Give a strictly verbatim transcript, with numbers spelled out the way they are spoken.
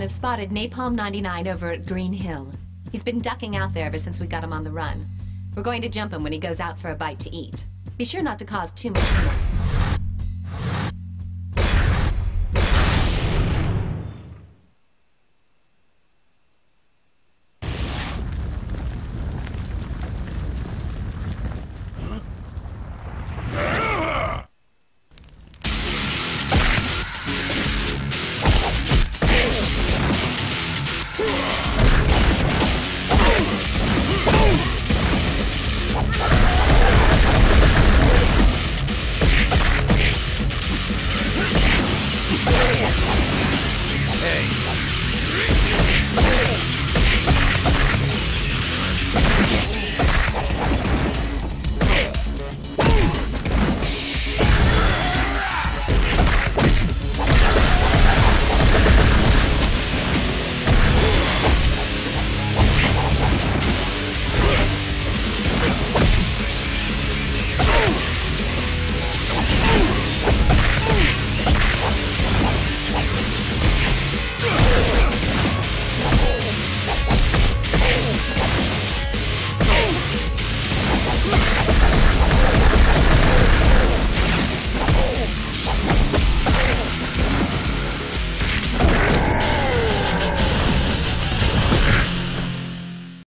have spotted Napalm ninety-nine over at Green Hill. He's been ducking out there ever since we got him on the run. We're going to jump him when he goes out for a bite to eat. Be sure not to cause too much trouble. Hey.